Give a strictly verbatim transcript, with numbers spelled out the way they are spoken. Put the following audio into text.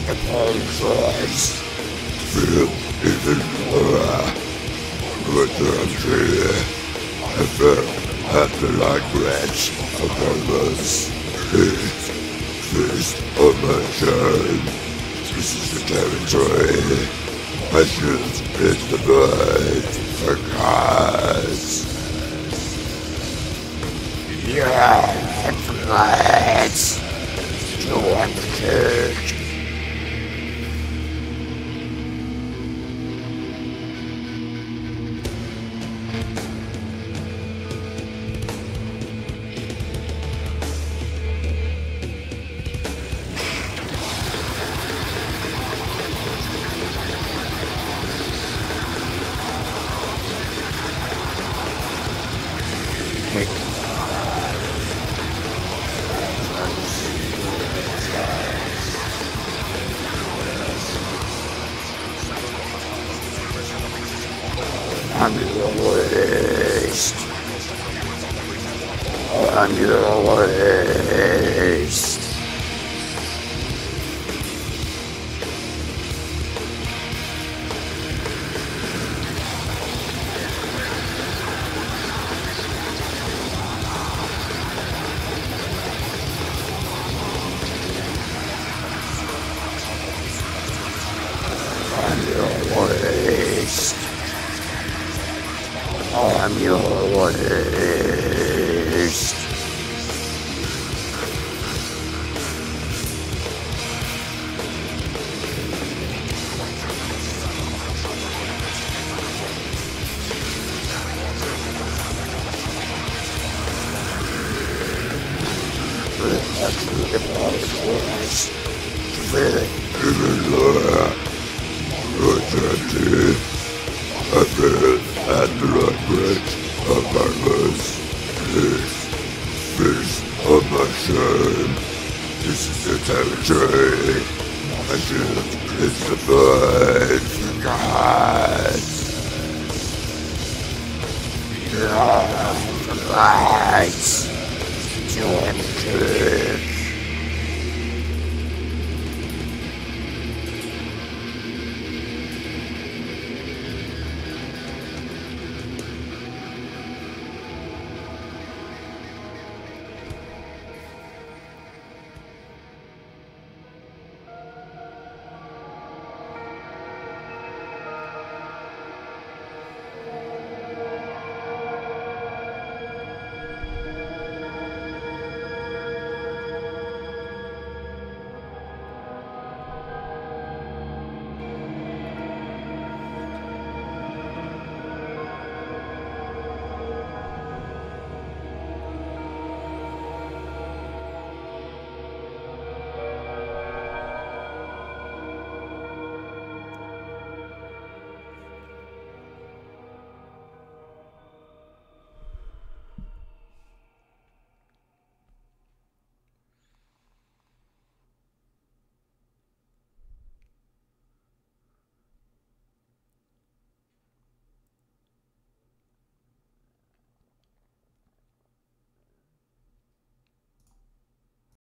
the pulses. Feel even more. With the tree, I feel at the language of purpose. It's feast of my shame. This is the territory. My shield is the bird for gods. Yeah, let's join the cage. I'm your waste. I'm your waste. I'm your waste. I'm your waste. I feel at the language of purpose. This feast of my shame. This is the territory. My shield is the bird for gods. Yeah, for gods. Join the cage.